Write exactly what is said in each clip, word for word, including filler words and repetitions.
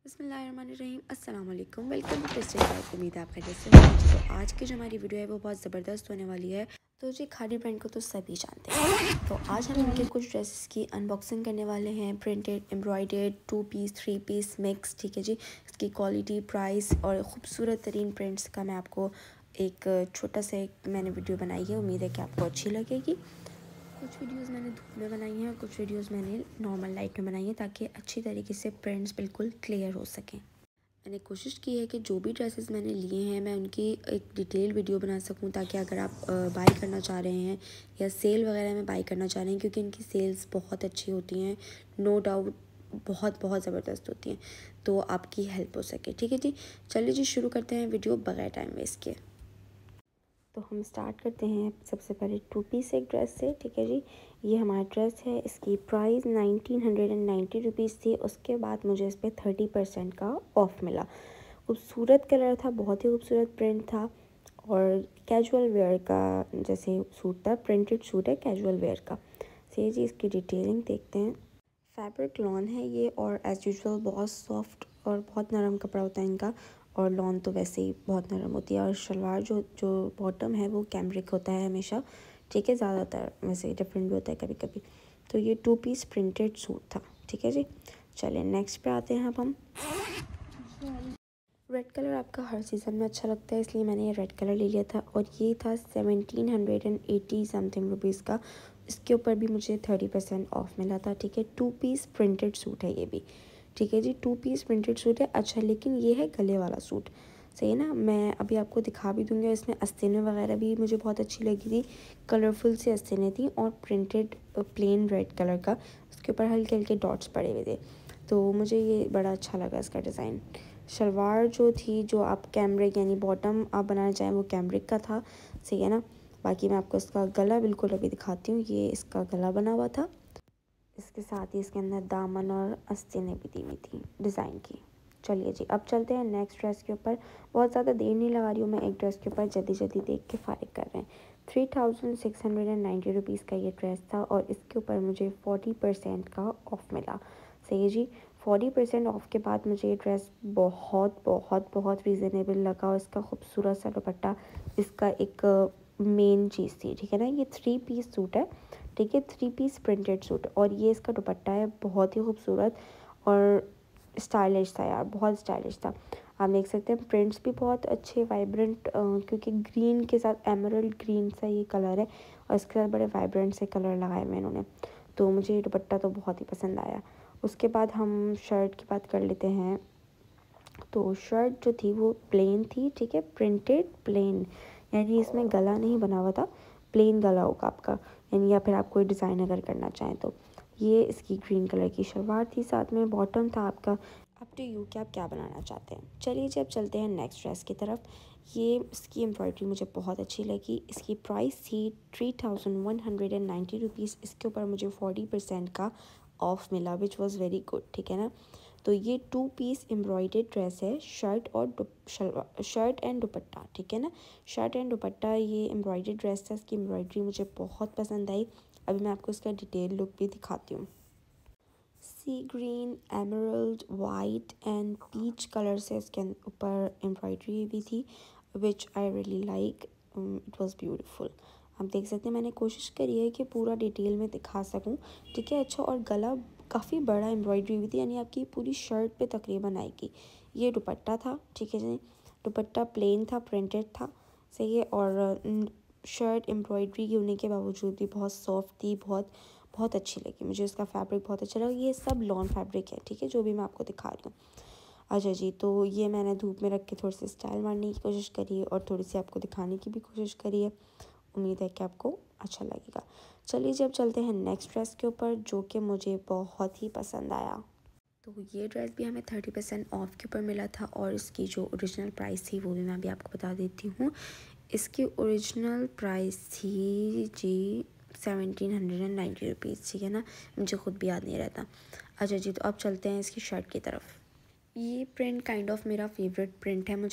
बिस्मिल्लाहिर्रहमानिर्रहीम अस्सलाम वालेकुम वेलकम टू टेस्टेड लाइफ। उम्मीद है आप खैरियत से होंगे। तो आज की जो हमारी वीडियो है वो बहुत ज़बरदस्त होने वाली है। तो जी खादी ब्रांड को तो सभी जानते हैं। तो आज हम इनके कुछ ड्रेसेस की अनबॉक्सिंग करने वाले हैं। Printed, embroidered, two piece, three piece, mix, ठीक है जी। इसकी क्वालिटी, प्राइस और ख़ूबसूरत तरीन प्रिंट्स का मैं आपको एक छोटा सा एक मैंने वीडियो बनाई है। उम्मीद है कि आपको अच्छी लगेगी। कुछ वीडियोस मैंने धूप में बनाई हैं और कुछ वीडियोस मैंने नॉर्मल लाइट में बनाई हैं ताकि अच्छी तरीके से प्रिंट्स बिल्कुल क्लियर हो सकें। मैंने कोशिश की है कि जो भी ड्रेसेस मैंने लिए हैं मैं उनकी एक डिटेल वीडियो बना सकूं, ताकि अगर आप बाई करना चाह रहे हैं या सेल वगैरह में बाई करना चाह रहे हैं, क्योंकि इनकी सेल्स बहुत अच्छी होती हैं, नो डाउट बहुत बहुत ज़बरदस्त होती हैं, तो आपकी हेल्प हो सके। ठीक है जी, चलिए जी शुरू करते हैं वीडियो बगैर टाइम वेस्ट किए। तो हम स्टार्ट करते हैं सबसे पहले टू पीस एक ड्रेस से। ठीक है जी, ये हमारा ड्रेस है। इसकी price nineteen hundred and ninety rupees थी। उसके बाद मुझे इस पर थर्टी परसेंट का ऑफ़ मिला। खूबसूरत कलर था, बहुत ही खूबसूरत प्रिंट था और कैजुअल वेयर का जैसे सूट था। प्रिंटेड सूट है कैजुअल वेयर का। सही जी, इसकी डिटेलिंग देखते हैं। फैब्रिक लॉन है ये और एज़ यूजुअल बहुत सॉफ्ट और बहुत नरम कपड़ा होता है इनका, और लॉन तो वैसे ही बहुत नरम होती है। और शलवार जो जो बॉटम है वो कैमरिक होता है हमेशा। ठीक है, ज़्यादातर वैसे डिफरेंट भी होता है कभी कभी। तो ये टू पीस प्रिंटेड सूट था। ठीक है जी, चलिए नेक्स्ट पे आते हैं अब हम। रेड कलर आपका हर सीज़न में अच्छा लगता है, इसलिए मैंने ये रेड कलर ले लिया था और ये था seventeen hundred and eighty something rupees का। इसके ऊपर भी मुझे थर्टी परसेंट ऑफ मिला था। ठीक है, टू पीस प्रिंटेड सूट है ये भी। ठीक है जी, टू पीस प्रिंटेड सूट है। अच्छा, लेकिन ये है गले वाला सूट, सही है ना। मैं अभी आपको दिखा भी दूँगी। इसमें आस्तीनें वगैरह भी मुझे बहुत अच्छी लगी थी, कलरफुल सी आस्तीनें थी और प्रिंटेड प्लेन रेड कलर का, उसके ऊपर हल्के हल्के डॉट्स पड़े हुए थे, तो मुझे ये बड़ा अच्छा लगा इसका डिज़ाइन। शलवार जो थी, जो आप कैमरिक यानी बॉटम आप बनाना चाहें वो कैमरिक का था, सही है ना। बाकी मैं आपको इसका गला बिल्कुल अभी दिखाती हूँ। ये इसका गला बना हुआ था, इसके साथ ही इसके अंदर दामन और आस्तीनें भी दी हुई थी डिज़ाइन की। चलिए जी, अब चलते हैं नेक्स्ट ड्रेस के ऊपर। बहुत ज़्यादा देर नहीं लगा रही हूँ मैं, एक ड्रेस के ऊपर जल्दी जल्दी देख के फारिग कर रहे हैं। Three thousand six hundred and ninety rupees का ये ड्रेस था और इसके ऊपर मुझे फोर्टी परसेंट का ऑफ़ मिला। सही है जी, फोर्टी परसेंट ऑफ़ के बाद मुझे ये ड्रेस बहुत बहुत बहुत रीज़नेबल लगा और इसका खूबसूरत सा दुपट्टा इसका एक मेन चीज़ थी। ठीक है ना, ये थ्री पीस सूट है। ठीक है, थ्री पीस प्रिंटेड सूट और ये इसका दुपट्टा है, बहुत ही खूबसूरत और स्टाइलिश था यार, बहुत स्टाइलिश था। आप देख सकते हैं प्रिंट्स भी बहुत अच्छे वाइब्रेंट, क्योंकि ग्रीन के साथ एमरल्ड ग्रीन सा ये कलर है और इसके साथ बड़े वाइब्रेंट से कलर लगाए हुए इन्होंने, तो मुझे ये दुपट्टा तो बहुत ही पसंद आया। उसके बाद हम शर्ट की बात कर लेते हैं। तो शर्ट जो थी वो प्लेन थी। ठीक है, प्रिंटेड प्लेन, यानी इसमें गला नहीं बना हुआ था, प्लेन गला होगा आपका, यानी या फिर आप कोई डिज़ाइन अगर करना चाहें तो। ये इसकी ग्रीन कलर की शलवार थी, साथ में बॉटम था आपका। अप टू यू कि आप क्या बनाना चाहते हैं। चलिए जी, अब चलते हैं नेक्स्ट ड्रेस की तरफ। ये इसकी एम्ब्रॉयडरी मुझे बहुत अच्छी लगी। इसकी प्राइस थी three thousand one hundred and ninety rupees. इसके ऊपर मुझे फोर्टी परसेंट का ऑफ मिला, विच वॉज़ वेरी गुड। ठीक है ना, तो ये टू पीस एम्ब्रॉयडर्ड ड्रेस है, शर्ट और शलवार, शर्ट एंड दुपट्टा। ठीक है ना, शर्ट एंड दुपट्टा ये एम्ब्रॉयडर्ड ड्रेस था। इसकी एम्ब्रॉयडरी मुझे बहुत पसंद आई। अभी मैं आपको इसका डिटेल लुक भी दिखाती हूँ। Sea green, emerald, white and peach colour से इसके ऊपर एम्ब्रॉयडरी भी थी, which I really like, it was beautiful. आप देख सकते हैं मैंने कोशिश करी है कि पूरा डिटेल में दिखा सकूं। ठीक है, अच्छा, और गला काफ़ी बड़ा एम्ब्रॉयडरी भी थी, यानी आपकी पूरी शर्ट पे तकरीबन आएगी। ये दुपट्टा था। ठीक है जी, दुपट्टा प्लेन था, प्रिंटेड था, सही है। और शर्ट एम्ब्रॉयडरी होने के बावजूद भी बहुत सॉफ्ट थी, बहुत बहुत अच्छी लगी मुझे। इसका फैब्रिक बहुत अच्छा लगा। ये सब लॉन फैब्रिक है। ठीक है, जो भी मैं आपको दिखा रही हूँ। अच्छा जी, तो ये मैंने धूप में रख के थोड़ी सी स्टाइल मारने की कोशिश करी है और थोड़ी सी आपको दिखाने की भी कोशिश करी है। उम्मीद है कि आपको अच्छा लगेगा। चलिए जी, अब चलते हैं नेक्स्ट ड्रेस के ऊपर, जो कि मुझे बहुत ही पसंद आया। तो ये ड्रेस भी हमें थर्टी परसेंट ऑफ के ऊपर मिला था और इसकी जो ओरिजिनल प्राइस थी वो भी मैं अभी आपको बता देती हूँ। इसकी ओरिजिनल प्राइस थी जी seventeen hundred and ninety rupees. ठीक है ना, मुझे ख़ुद भी याद नहीं रहता। अच्छा जी, तो अब चलते हैं इसकी शर्ट की तरफ। ये प्रिंट काइंड ऑफ मेरा फेवरेट प्रिंट है, मुझे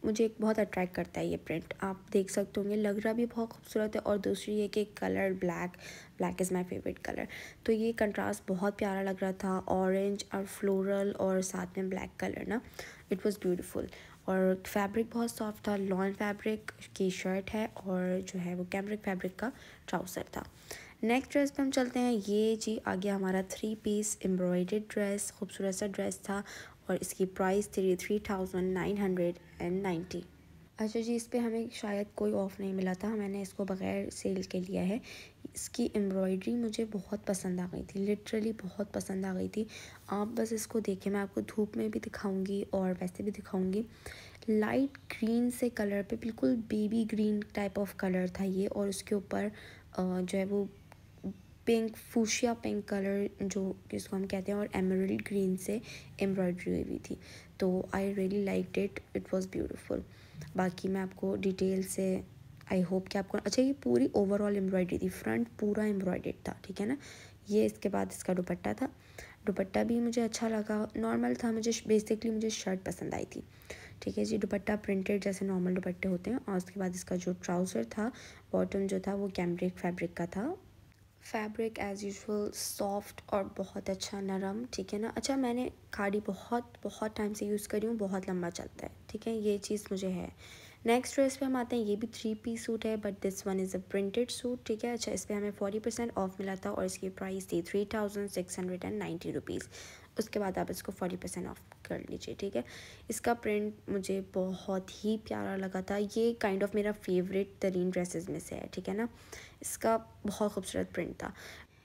मुझे एक बहुत अट्रैक्ट करता है ये प्रिंट, आप देख सकते होंगे, लग रहा भी बहुत खूबसूरत है। और दूसरी ये कि colour black, black is my favourite colour, तो ये कंट्रास्ट बहुत प्यारा लग रहा था, ऑरेंज और फ्लोरल और साथ में ब्लैक कलर ना, इट वाज ब्यूटीफुल। और फैब्रिक बहुत सॉफ्ट था, लॉन फैब्रिक की शर्ट है और जो है वो कैमरिक फैब्रिक का ट्राउज़र था। नेक्स्ट ड्रेस पे हम चलते हैं। ये जी आ गया हमारा थ्री पीस एम्ब्रॉयडर्ड ड्रेस, खूबसूरत सा ड्रेस था और इसकी प्राइस थी three thousand nine hundred and ninety. अच्छा जी, इस पे हमें शायद कोई ऑफ़ नहीं मिला था, मैंने इसको बग़ैर सेल के लिया है। इसकी एम्ब्रॉयडरी मुझे बहुत पसंद आ गई थी, लिटरली बहुत पसंद आ गई थी। आप बस इसको देखें, मैं आपको धूप में भी दिखाऊंगी और वैसे भी दिखाऊंगी। लाइट ग्रीन से कलर पे, बिल्कुल baby green type of colour था ये, और उसके ऊपर जो है वो पिंक, फूशिया पिंक कलर जो जिसको हम कहते हैं, और एमरल्ड ग्रीन से एम्ब्रॉयडरी हुई हुई थी। तो I really liked it, it was beautiful. बाकी मैं आपको डिटेल से, आई होप कि आपको अच्छा, ये पूरी ओवरऑल एम्ब्रॉयडरी थी, फ्रंट पूरा एम्ब्रॉयडर्ड था, ठीक है ना। ये इसके बाद इसका दुपट्टा था, दुपट्टा भी मुझे अच्छा लगा, नॉर्मल था, मुझे बेसिकली मुझे शर्ट पसंद आई थी, ठीक है जी। दुपट्टा प्रिंटेड जैसे नॉर्मल दुपट्टे होते हैं, और उसके बाद इसका जो ट्राउज़र था, बॉटम जो था वो कैमरिक फैब्रिक का था। फैब्रिक एज़ यूजुअल सॉफ्ट और बहुत अच्छा नरम, ठीक है ना। अच्छा, मैंने खाड़ी बहुत बहुत टाइम से यूज़ करी हूँ, बहुत लंबा चलता है, ठीक है, ये चीज़ मुझे है। नेक्स्ट ड्रेस पे हम आते हैं। ये भी थ्री पीस सूट है, but this one is a printed suit, ठीक है। अच्छा, इस पर हमें फोर्टी परसेंट ऑफ मिला था और इसकी प्राइस थी three thousand six hundred and ninety rupees. उसके बाद आप इसको फोर्टी परसेंट ऑफ कर लीजिए, ठीक है। इसका प्रिंट मुझे बहुत ही प्यारा लगा था, ये काइंड ऑफ मेरा फेवरेट तरीन ड्रेसेस में से है, ठीक है ना। इसका बहुत खूबसूरत प्रिंट था।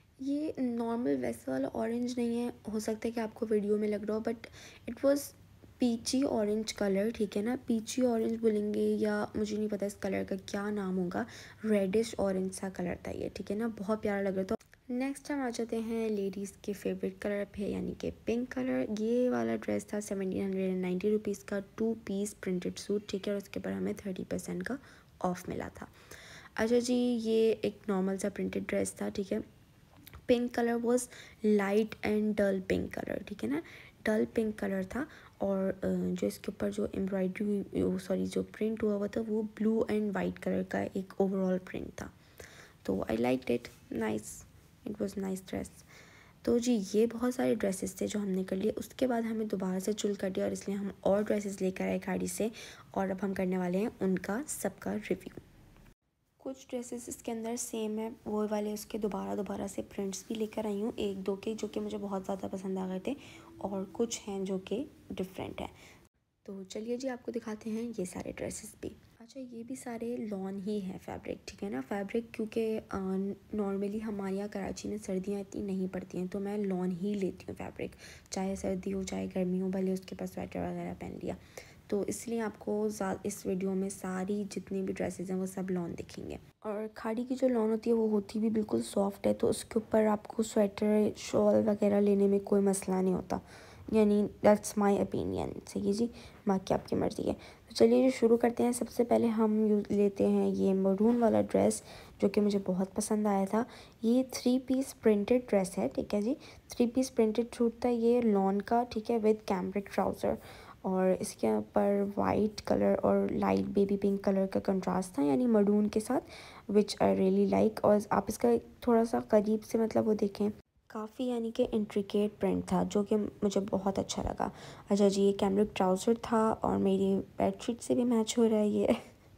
ये नॉर्मल वैसे वाला ऑरेंज नहीं है, हो सकता है कि आपको वीडियो में लग रहा हो, but it was peachy orange colour, ठीक है ना। पीची ऑरेंज बोलेंगे या मुझे नहीं पता इस कलर का क्या नाम होगा, रेडिश ऑरेंज सा कलर था ये, ठीक है ना, बहुत प्यारा लग रहा था। नेक्स्ट हम आ जाते हैं लेडीज़ के फेवरेट कलर पे, यानी कि पिंक कलर। ये वाला ड्रेस था seventeen hundred and ninety rupees का, टू पीस प्रिंटेड सूट, ठीक है, और उसके ऊपर हमें थर्टी परसेंट का ऑफ मिला था। अच्छा जी, ये एक नॉर्मल सा प्रिंटेड ड्रेस था, ठीक है। Pink colour was light and dull pink colour, ठीक है ना, डल पिंक कलर था। और जो इसके ऊपर जो एम्ब्रॉयडरी, सॉरी जो प्रिंट हुआ हुआ था, वो ब्लू एंड वाइट कलर का एक ओवरऑल प्रिंट था। तो I like it, nice, it was nice dress. तो जी, ये बहुत सारे ड्रेसेस थे जो हमने कर लिए। उसके बाद हमें दोबारा से चुल कर दिया और इसलिए हम और ड्रेसेस लेकर आए गाड़ी से, और अब हम करने वाले हैं उनका सबका रिव्यू। कुछ ड्रेसेस इसके अंदर सेम है, वो वाले उसके दोबारा दोबारा से प्रिंट्स भी लेकर आई हूँ, एक दो के जो कि मुझे बहुत ज़्यादा पसंद आ गए थे, और कुछ हैं जो कि डिफरेंट हैं। तो चलिए जी, आपको दिखाते हैं ये सारे ड्रेसेस भी। अच्छा, ये भी सारे लॉन ही है फैब्रिक, ठीक है ना। फैब्रिक क्योंकि नॉर्मली हमारे यहाँ कराची में सर्दियाँ इतनी नहीं पड़ती हैं, तो मैं लॉन ही लेती हूँ फैब्रिक, चाहे सर्दी हो चाहे गर्मी हो, भले उसके पास स्वेटर वगैरह पहन लिया। तो इसलिए आपको इस वीडियो में सारी जितनी भी ड्रेसेस हैं वो सब लॉन दिखेंगे। और खाड़ी की जो लॉन होती है वो होती भी बिल्कुल सॉफ्ट है, तो उसके ऊपर आपको स्वेटर शॉल वगैरह लेने में कोई मसला नहीं होता, यानी दैट्स माय ओपिनियन, सही जी, बाकी आपकी मर्ज़ी है। तो चलिए जो शुरू करते हैं। सबसे पहले हम लेते हैं ये मरून वाला ड्रेस, जो कि मुझे बहुत पसंद आया था। ये थ्री पीस प्रिंटेड ड्रेस है, ठीक है जी, थ्री पीस प्रिंटेड सूट था ये लॉन का, ठीक है, विद कैमरिक ट्राउज़र, और इसके ऊपर वाइट कलर और लाइट बेबी पिंक कलर का कंट्रास्ट था, यानी मरून के साथ, विच आई रियली लाइक। और आप इसका थोड़ा सा करीब से मतलब वो देखें, काफ़ी यानी कि इंट्रिकेट प्रिंट था, जो कि मुझे बहुत अच्छा लगा। अच्छा जी, ये कैमरिक ट्राउज़र था और मेरी बेडशीट से भी मैच हो रहा है ये,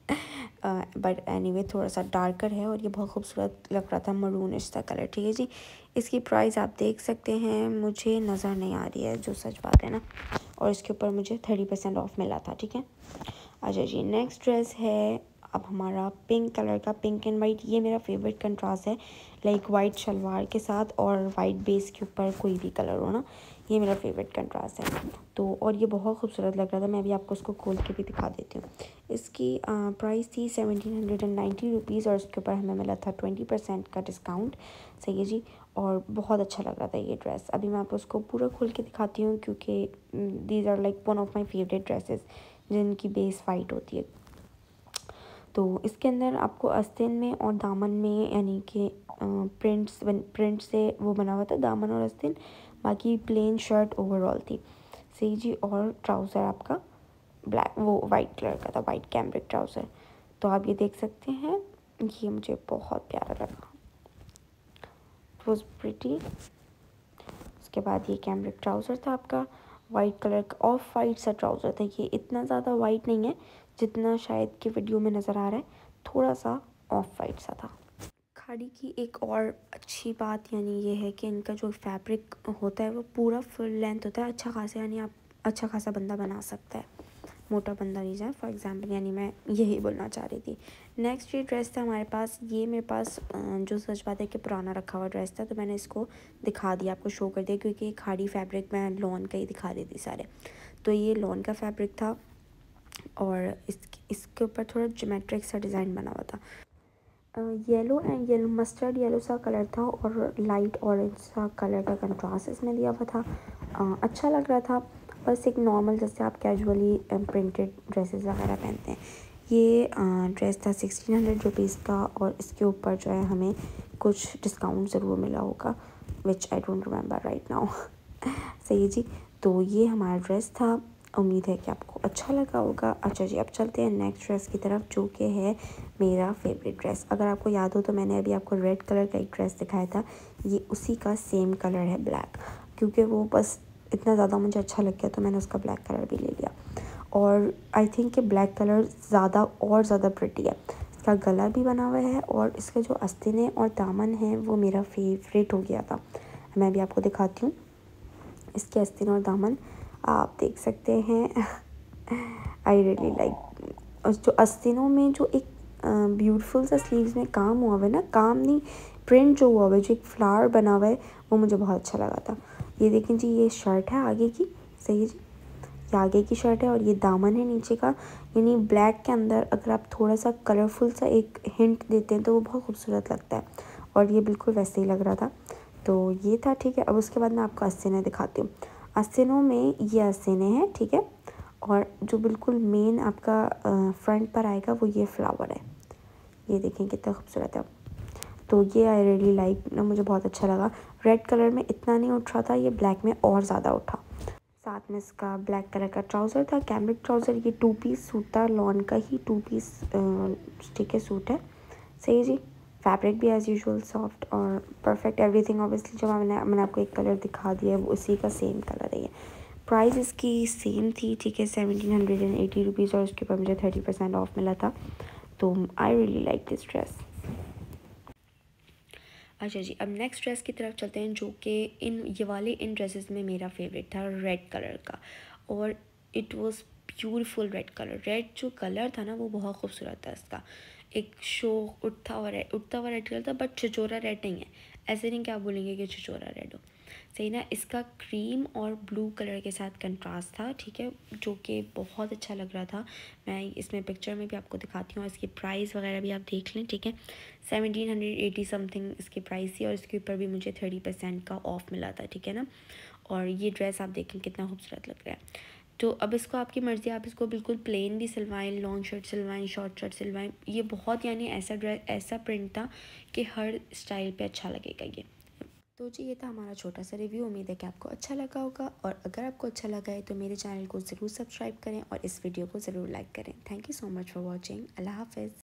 बट एनीवे थोड़ा सा डार्कर है और ये बहुत खूबसूरत लग रहा था, मरून इसका कलर, ठीक है जी। इसकी प्राइस आप देख सकते हैं, मुझे नज़र नहीं आ रही है, जो सच बात है ना, और इसके ऊपर मुझे थर्टी परसेंट ऑफ मिला था, ठीक है। अच्छा जी, नेक्स्ट ड्रेस है अब हमारा पिंक कलर का, पिंक एंड वाइट। ये मेरा फेवरेट कंट्रास्ट है, लाइक वाइट शलवार के साथ और वाइट बेस के ऊपर कोई भी कलर हो ना, ये मेरा फेवरेट कंट्रास्ट है। तो और ये बहुत खूबसूरत लग रहा था, मैं अभी आपको इसको खोल के भी दिखा देती हूँ। इसकी प्राइस थी seventeen hundred and ninety rupees और इसके ऊपर हमें मिला था ट्वेंटी परसेंट का डिस्काउंट, सही है जी। और बहुत अच्छा लग रहा था ये ड्रेस। अभी मैं आपको उसको पूरा खोल के दिखाती हूँ, क्योंकि these are like one of my favourite dresses जिनकी बेस वाइट होती है। तो इसके अंदर आपको आस्तीन में और दामन में, यानी कि प्रिंट्स प्रिंट से वो बना हुआ था दामन और आस्तीन, बाकी प्लेन शर्ट ओवरऑल थी, सही जी। और ट्राउज़र आपका ब्लैक वो वाइट कलर का था, वाइट कैम्ब्रिक ट्राउज़र। तो आप ये देख सकते हैं, ये मुझे बहुत प्यारा लगा, इट वॉज प्रिटी। उसके बाद ये कैम्ब्रिक ट्राउज़र था आपका वाइट कलर का, ऑफ वाइट सा ट्राउज़र था। ये इतना ज़्यादा वाइट नहीं है जितना शायद कि वीडियो में नज़र आ रहा है, थोड़ा सा ऑफ वाइट सा था। खाड़ी की एक और अच्छी बात यानी ये है कि इनका जो फैब्रिक होता है वो पूरा फुल लेंथ होता है, अच्छा खासा, यानी आप अच्छा खासा बंदा बना सकता है, मोटा बंदा नहीं जाए फॉर एग्जांपल, यानी मैं यही बोलना चाह रही थी। नेक्स्ट ये ड्रेस था हमारे पास, ये मेरे पास जो सच बात है कि पुराना रखा हुआ ड्रेस था, तो मैंने इसको दिखा दिया, आपको शो कर दिया, क्योंकि खाड़ी फैब्रिक मैं लॉन का ही दिखा रही थी सारे। तो ये लॉन का फैब्रिक था और इस इसके ऊपर थोड़ा ज्योमेट्रिक सा डिज़ाइन बना हुआ था। Yellow and yellow mustard yellow सा कलर था और लाइट ऑरेंज सा कलर का कंट्रास्ट इसमें दिया हुआ था। uh, अच्छा लग रहा था, बस एक नॉर्मल जैसे आप कैजुअली प्रिंटेड ड्रेसेस वगैरह पहनते हैं। ये ड्रेस था सिक्सटीन हंड्रेड रुपीज़ का और इसके ऊपर जो है हमें कुछ डिस्काउंट ज़रूर मिला होगा, which I don't remember right now. सही जी, तो ये हमारा ड्रेस था, उम्मीद है कि आपको अच्छा लगा होगा। अच्छा जी, अब चलते हैं नेक्स्ट ड्रेस की तरफ, जो कि है मेरा फेवरेट ड्रेस। अगर आपको याद हो तो मैंने अभी आपको रेड कलर का एक ड्रेस दिखाया था, ये उसी का सेम कलर है ब्लैक, क्योंकि वो बस इतना ज़्यादा मुझे अच्छा लग गया तो मैंने उसका ब्लैक कलर भी ले लिया। और आई थिंक कि ब्लैक कलर ज़्यादा और ज़्यादा प्रिटी है। इसका गला भी बना हुआ है और इसके जो आस्तीन है और दामन है वो मेरा फेवरेट हो गया था। मैं अभी आपको दिखाती हूँ इसके आस्तीन और दामन, आप देख सकते हैं। आई रियली लाइक उस जो आस्तीनों में जो एक ब्यूटीफुल सा स्लीव्स में काम हुआ हुआ है ना, काम नहीं प्रिंट जो हुआ हुआ है, जो एक फ्लावर बना हुआ है, वो मुझे बहुत अच्छा लगा था। ये देखें जी, ये शर्ट है आगे की, सही है जी, ये आगे की शर्ट है और ये दामन है नीचे का, यानी ब्लैक के अंदर अगर आप थोड़ा सा कलरफुल सा एक हिंट देते हैं तो वो बहुत खूबसूरत लगता है, और ये बिल्कुल वैसे ही लग रहा था। तो ये था, ठीक है। अब उसके बाद मैं आपको आस्तीनें दिखाती हूँ। आस्तीनों में ये आस्तीनें हैं, ठीक है, और जो बिल्कुल मेन आपका फ्रंट पर आएगा वो ये फ्लावर है, ये देखें कितना खूबसूरत है। तो ये आई रियली लाइक ना, मुझे बहुत अच्छा लगा। रेड कलर में इतना नहीं उठ रहा था, ये ब्लैक में और ज़्यादा उठा। साथ में इसका ब्लैक कलर का ट्राउज़र था, कैम्ब्रिक ट्राउज़र। ये टू पीस सूट था, लॉन का ही टू पीस ठीक है सूट है, सही जी। फैब्रिक भी एज़ यूजुअल सॉफ्ट और परफेक्ट एवरीथिंग। ऑब्वियसली जो मैंने मैंने आपको एक कलर दिखा दिया है वो उसी का सेम कलर है ये। प्राइस इसकी सेम थी, ठीक है, seventeen hundred and eighty rupees, और उसके ऊपर मुझे थर्टी परसेंट ऑफ मिला था। तो I really like this dress. अच्छा जी, अब नेक्स्ट ड्रेस की तरफ चलते हैं, जो कि इन ये वाले इन ड्रेसेस में मेरा फेवरेट था, रेड कलर का, और it was beautiful red colour. Red जो कलर था ना वो बहुत खूबसूरत था, इसका एक शो उठता हुआ रेड उठता हुआ रेड कलर था, बट छिछोरा रेड नहीं है, ऐसे नहीं क्या बोलेंगे कि छिछोरा रेड हो, सही ना। इसका क्रीम और ब्लू कलर के साथ कंट्रास्ट था, ठीक है, जो कि बहुत अच्छा लग रहा था। मैं इसमें पिक्चर में भी आपको दिखाती हूँ, इसकी प्राइस वगैरह भी आप देख लें, ठीक है। सेवनटीन हंड्रेड एटी समथिंग इसकी प्राइस थी और इसके ऊपर भी मुझे थर्टी परसेंट का ऑफ मिला था, ठीक है ना। और ये ड्रेस आप देखें कितना खूबसूरत लग रहा है। तो अब इसको आपकी मर्ज़ी, आप इसको बिल्कुल प्लेन भी सिलवाएं, लॉन्ग शर्ट सिलवाएं, शॉर्ट शर्ट सिलवाएं। ये बहुत यानी ऐसा ड्रेस ऐसा प्रिंट था कि हर स्टाइल पे अच्छा लगेगा ये। तो जी ये था हमारा छोटा सा रिव्यू, उम्मीद है कि आपको अच्छा लगा होगा, और अगर आपको अच्छा लगा है तो मेरे चैनल को ज़रूर सब्सक्राइब करें और इस वीडियो को ज़रूर लाइक करें। Thank you so much for watching. अल्लाह हाफ़िज़।